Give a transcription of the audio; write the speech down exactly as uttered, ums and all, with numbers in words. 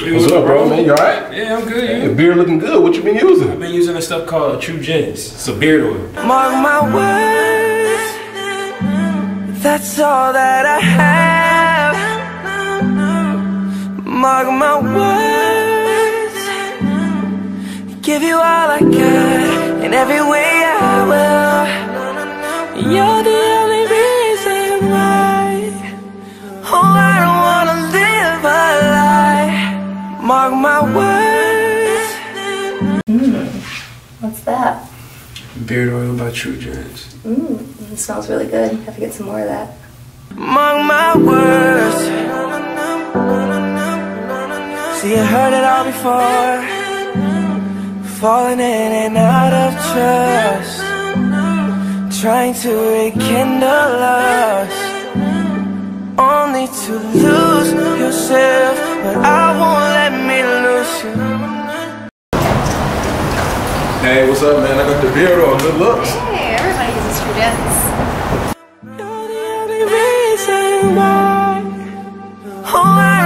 you What's up, bro? Man, you alright? Yeah, I'm good. Hey, your beard looking good. What you been using? I've been using this stuff called True Gems. It's a beard oil. Mark my words, that's all that I have. Mark my words, give you all I got, in every way I will. You're the only reason why. Oh, I don't wanna live a lie. Mark my words. Mmm, what's that? Beard oil by True Gems. Mmm, it smells really good. Have to get some more of that. Mark my words. See, you heard it all before. Falling in and out of trust, trying to rekindle us, only to lose yourself. But I won't let me lose you. Hey, what's up, man? I got the beard on. Good looks. Hey, everybody uses True Gems. You're the only reason why. Oh, I